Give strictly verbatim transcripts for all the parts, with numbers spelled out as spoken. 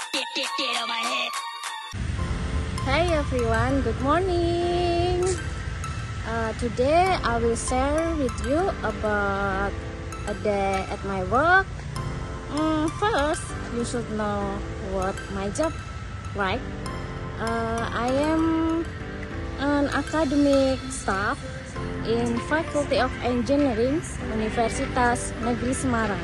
Hi everyone, good morning. Uh, today I will share with you about a day at my work. Mm, first, you should know what my job, right? Uh, I am an academic staff in Faculty of Engineering, Universitas Negeri Semarang.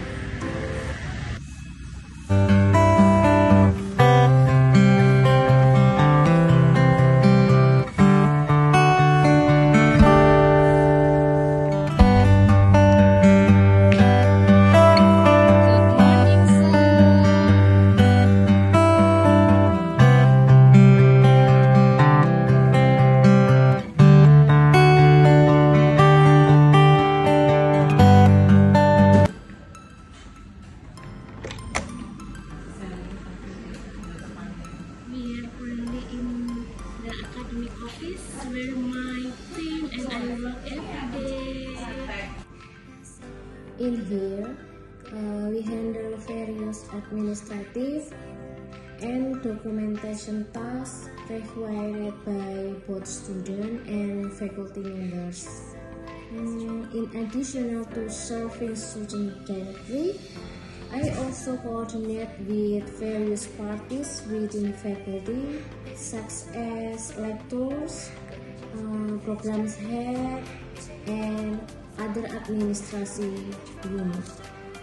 We are currently in the academic office where my team and I work every day. In here, uh, we handle various administrative and documentation tasks required by both student and faculty members. Mm, in addition to serving students directly, I also coordinate with various parties within faculty, such as lecturers, uh, programs head, and other administration units.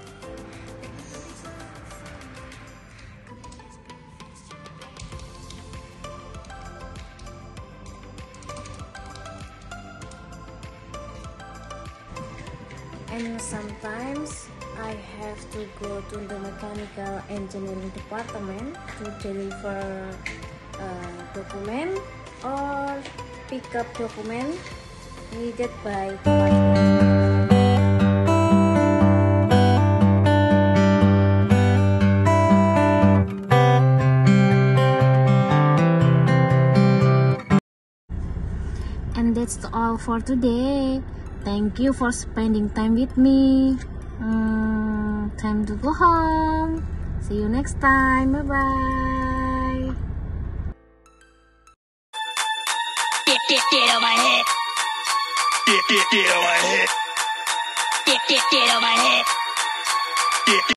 And sometimes I have to go to the mechanical engineering department to deliver a document or pick up document needed by department. And that's all for today. Thank you for spending time with me. Hmm, time to go home. See you next time. Bye bye. Get, get, get on my head. Get, get, get on my head. Get, get, get on my head. Get, get.